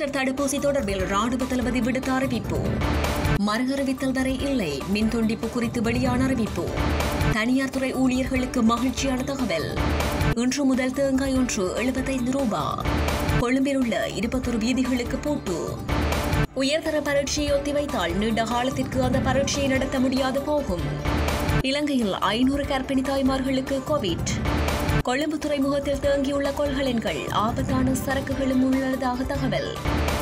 Booster தடுப்பூசி தொடர்பில் ராணுவ தளபதி விடுத்த அறிவிப்பு. மறு அறிவித்தல் வரை இல்லை. மின் துண்டிப்பு குறித்து வெளியான அறிவிப்பு. தனியார் துறை ஊழியர்களுக்கு மகிழ்ச்சியான தகவல். இன்று முதல் தேங்காய் ஒன்று 75 ரூபாய். கொழும்பில் உள்ள 21 வீதிகளுக்கு போட்டு. உயர்தர பரீட்சையை ஒத்திவைத்தால் நீண்ட காலத்திற்கு அந்த பரீட்சையை நடத்த முடியாது போகும். இலங்கையில் 500 கர்ப்பிணி தாய்மார்களுக்கு கோவிட். கொழும்பு துறைமுகத்தில் தேங்கியுள்ள கொள்கலன்கள் ஆபத்தான சரக்குகளும் உள்ளதாக தகவல்.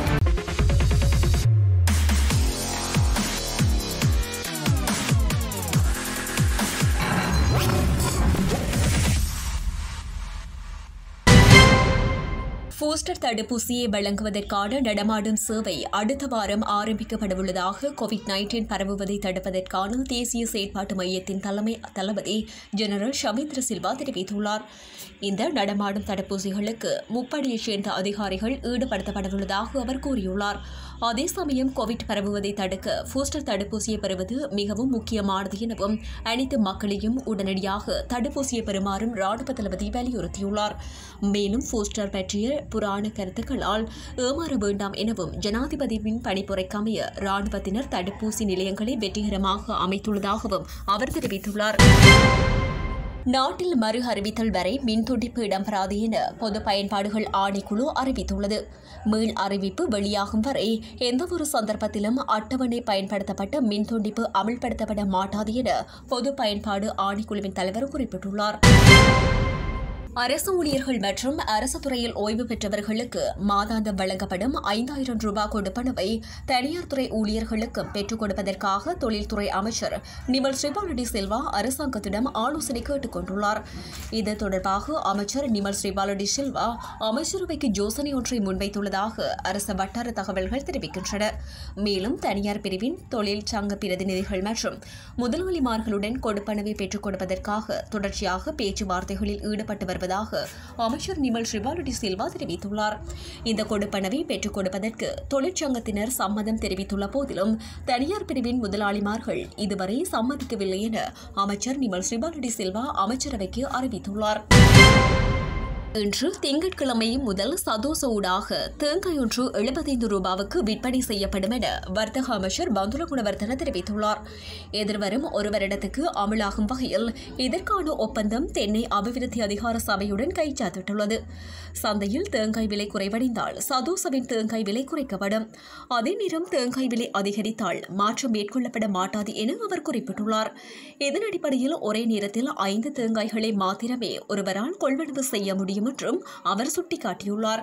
பூஸ்டர் தடுப்பூசியை வழங்குவதற்கான நடமாடும் சேவை அடுத்த வாரம் ஆரம்பிக்கப்படவுள்ளதாக கோவிட்-19 பரவுவதை தடுப்பதற்கான தேசிய செயற்பாட்டு மையத்தின் தளபதி ஜெனரல் ஷமீந்திர சில்வா தெரிவித்துள்ளார். இந்த நடமாடும் தடுப்பூசிகளுக்கு முப்படையைச் சேர்ந்த அதிகாரிகள் ஈடுபடுத்தப்படவுள்ளதாக அவர் கூறியுள்ளார். அதே சமயம் கோவிட் பரவுவதை தடுக்க பூஸ்டர் தடுப்பூசியை பெறுவது மிகவும் முக்கியமானது எனவும் அனைத்து மக்களையும் உடனடியாக தடுப்பூசியை பெறுமாறும் ராணுவ தளபதி வலியுறுத்தியுள்ளார். மேலும் பூஸ்டர் பற்றிய புராண கருத்துக்களால் ஏமாற வேண்டாம் எனவும் ஜனாதிபதியின் பணிப்புரைக்கு அமைய ராணுவத்தினர் தடுப்பூசி நிலையங்களை வெற்றிகரமாக அமைத்துள்ளதாகவும் அவர் தெரிவித்துள்ளார். நாட்டில் மறு அறிவித்தல் வரை மின் துண்டிப்பு இடம்பெறாது என பொது பயன்பாடுகள் ஆணைக்குழு அறிவித்துள்ளது. மீள் அறிவிப்பு வெளியாகும் வரை எந்தவொரு சந்தர்ப்பத்திலும் அட்டவணை பயன்படுத்தப்பட்ட மின் துண்டிப்பு அமல்படுத்தப்பட மாட்டாது என பொது பயன்பாடு ஆணைக்குழுவின் தலைவர் குறிப்பிட்டுள்ளார். அரசு ஊழியர்கள் மற்றும் அரசு துறையில் ஓய்வு பெற்றவர்களுக்கு மாதாந்தம் வழங்கப்படும் 5000 ரூபாய் கொடுப்பனவை தனியார் துறை ஊழியர்களுக்கும் பெற்றுக் கொடுப்பதற்காக தொழில்துறை அமைச்சர் நிமல் ஸ்ரீபாலடி சில்வா அரசாங்கத்திடம் ஆலோசனை கேட்டுக் கொண்டுள்ளார். இது தொடர்பாக அமைச்சர் நிமல் ஸ்ரீபாலடி சில்வா அமைச்சரவைக்கு யோசனை ஒன்றை முன்வைத்துள்ளதாக அரசு வட்டார தகவல்கள் தெரிவிக்கின்றன. மேலும் தனியார் பிரிவின் தொழில் சங்க பிரதிநிதிகள் மற்றும் முதலாளிமார்களுடன் கொடுப்பனவை பெற்றுக் கொடுப்பதற்காக தொடர்ச்சியாக பேச்சுவார்த்தைகளில் ஈடுபட்டு வருவதாக அமைச்சர் நிமல் ஸ்ரீபாலடி சில்வா தெரிவித்துள்ளார். இந்த கொடுப்பனவை பெற்றுக் கொடுப்பதற்கு தொழிற்சங்கத்தினர் சம்மதம் தெரிவித்துள்ள போதிலும் தனியார் பிரிவின் முதலாளிமார்கள் இதுவரை சம்மதிக்கவில்லை என அமைச்சர் நிமல் ஸ்ரீபாலடி சில்வா அமைச்சரவைக்கு அறிவித்துள்ளார். இன்று திங்கட்கிழமை முதல் சதோச ஊடாக தேங்காய் ஒன்று 75 ரூபாவுக்கு விற்பனை செய்யப்படும் என வர்த்தக அமைச்சர் பந்துல குணவர்தன தெரிவித்துள்ளார். எதிர்வரும் ஒரு வருடத்துக்கு அமலாகும் வகையில் இதற்கான ஒப்பந்தம் தென்னை அபிவிருத்தி அதிகார சபையுடன் கைச்சாத்திட்டுள்ளது. சந்தையில் தேங்காய் விலை குறைவடைந்தால் சதோசவின் தேங்காய் விலை குறைக்கப்படும். அதே நேரம் தேங்காய் விலை அதிகரித்தால் மாற்றம் மேற்கொள்ளப்பட மாட்டாது என அவர் குறிப்பிட்டுள்ளார். இதன் அடிப்படையில் ஒரே நேரத்தில் 5 தேங்காய்களை மாத்திரமே ஒருவரால் கொள்வனவு செய்ய முடியும் என்றும் அவர் சுட்டிக்காட்டியுள்ளார்.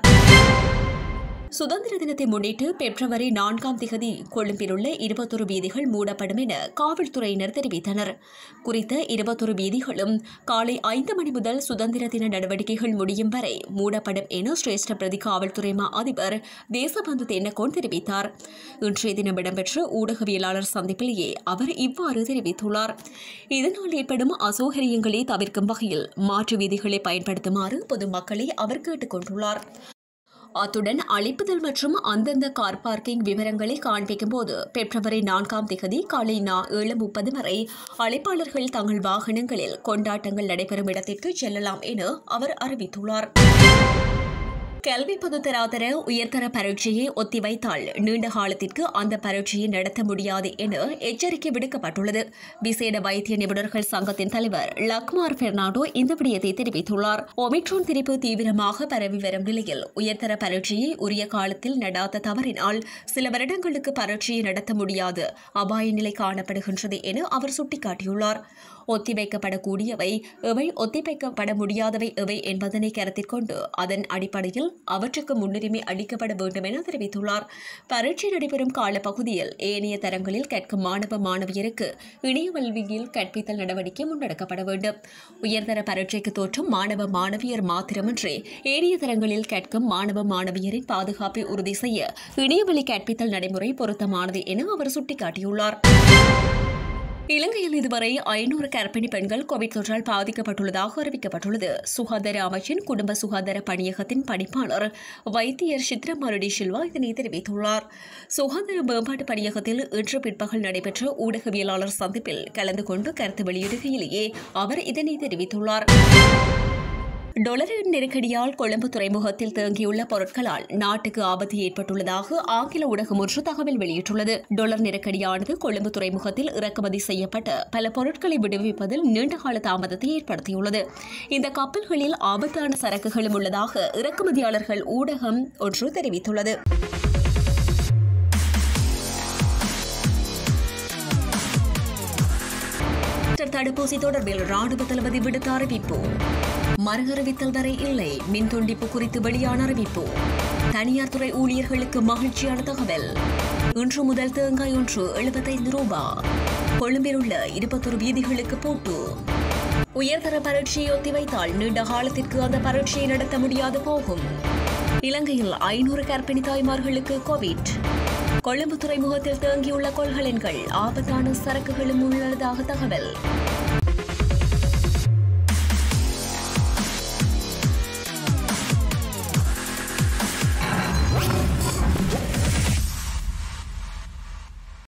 சுதந்திர தினத்தை முன்னிட்டு பிப்ரவரி 4ஆம் தேதி கொழும்பில் உள்ள 21 வீதிகள் மூடப்படும் என காவல்துறையினர் தெரிவித்தனர். குறித்த 21 வீதிகளும் காலை 5 மணி முதல் சுதந்திர தின நடவடிக்கைகள் முடியும் வரை மூடப்படும் என சிரேஷ்ட பிரதி காவல்துறை மா அதிபர் தேசபந்து தென்னகோன் தெரிவித்தார். இன்றைய தினம் இடம்பெற்ற ஊடகவியலாளர் சந்திப்பிலேயே அவர் இவ்வாறு தெரிவித்துள்ளார். இதனால் ஏற்படும் அசௌகரியங்களை தவிர்க்கும் வகையில் மாற்று வீதிகளை பயன்படுத்துமாறு பொதுமக்களை அவர் கேட்டுக் கொண்டுள்ளார். அத்துடன் அழைப்புதல் மற்றும் அந்தந்த கார் பார்க்கிங் விவரங்களை காண்பிக்கும் போது பிப்ரவரி 4ஆம் தேதி காலை 7:30 வரை அழைப்பாளர்கள் தங்கள் வாகனங்களில் கொண்டாட்டங்கள் நடைபெறும் இடத்திற்கு செல்லலாம் என அவர் அறிவித்துள்ளார். கல்வி பொதுத்தராதர உயர்தர பரீட்சையை ஒத்திவைத்தால் நீண்ட காலத்திற்கு அந்த பரீட்சையை நடத்த முடியாது என எச்சரிக்கை விடுக்கப்பட்டுள்ளது. விசேட வைத்திய நிபுணர்கள் சங்கத்தின் தலைவர் லக்மார் பெர்னாடோ இந்த விடயத்தை தெரிவித்துள்ளார். ஒமிக்ரான் திரிப்பு தீவிரமாக பரவி வரும் நிலையில் உயர்தர பரீட்சையை உரிய காலத்தில் நடாத்த தவறினால் சில வருடங்களுக்கு பரீட்சையை நடத்த முடியாது அபாய நிலை காணப்படுகின்றது என அவர் சுட்டிக்காட்டியுள்ளார். ஒத்திவைக்கப்படக்கூடியவை எவை, ஒத்திவைக்கப்பட முடியாதவை எவை என்பதனை கருத்தில் கொண்டு அதன் அடிப்படையில் அவற்றுக்கு முன்னுரிமை அளிக்கப்பட வேண்டும் என தெரிவித்துள்ளார். பரீட்சை நடைபெறும் காலப்பகுதியில் ஏனைய தரங்களில் கற்கும் மாணவ மாணவியருக்கு இணைய வழியில் கற்பித்தல் நடவடிக்கை முன்னெடுக்கப்பட வேண்டும். உயர்தர பரீட்சைக்கு தோற்றும் மாணவ மாணவியர் மாத்திரமின்றி ஏனைய தரங்களில் கற்கும் மாணவ மாணவியரின் பாதுகாப்பை உறுதி செய்ய இணையவழி கற்பித்தல் நடைமுறை பொருத்தமானது என அவர் சுட்டிக்காட்டியுள்ளார். இலங்கையில் இதுவரை 500 கர்ப்பிணி பெண்கள் கோவிட் தொற்றால் பாதிக்கப்பட்டுள்ளதாக அறிவிக்கப்பட்டுள்ளது. சுகாதார அமைச்சின் குடும்ப சுகாதார பணியகத்தின் பணிப்பாளர் வைத்தியர் சித்ரமாரடி சில்வா இதனை தெரிவித்துள்ளார். சுகாதார மேம்பாட்டு பணியகத்தில் இன்று பிற்பகல் நடைபெற்ற ஊடகவியலாளர் சந்திப்பில் கலந்து கொண்டு கருத்து வெளியிடுகையிலேயே அவர் இதனை தெரிவித்துள்ளார். டொலரின் நெருக்கடியால் கொழும்பு துறைமுகத்தில் தேங்கியுள்ள பொருட்களால் நாட்டுக்கு ஆபத்து ஏற்பட்டுள்ளதாக ஆங்கில ஊடகம் ஒன்று தகவல் வெளியிட்டுள்ளது. டொலர் நெருக்கடியானது கொழும்பு துறைமுகத்தில் இறக்குமதி செய்யப்பட்ட பல பொருட்களை விடுவிப்பதில் நீண்டகால தாமதத்தை ஏற்படுத்தியுள்ளது. இந்த கப்பல்களில் ஆபத்தான சரக்குகளும் உள்ளதாக இறக்குமதியாளர்கள் ஊடகம் ஒன்று தெரிவித்துள்ளது. தடுப்பூசி தொடர்பில் ராணுவ தளபதி விடுத்த அறிவிப்பு. மறு அறிவித்தல் வரை இல்லை. மின் துண்டிப்பு குறித்து வெளியான அறிவிப்பு. தனியார் துறை ஊழியர்களுக்கு மகிழ்ச்சியான தகவல். இன்று முதல் தேங்காய் ஒன்று 75 ரூபாய். கொழும்பில் உள்ள 21 வீதிகளுக்கு பூட்டு. உயர்தர பரீட்சையை ஒத்திவைத்தால் நீண்ட காலத்திற்கு அந்த பரீட்சையை நடத்த முடியாது போகும். இலங்கையில் 500 கர்ப்பிணி தாய்மார்களுக்கு கோவிட். கொழும்பு துறைமுகத்தில் தேங்கியுள்ள கொள்கலன்கள் ஆபத்தான சரக்குகளும் உள்ளதாக தகவல்.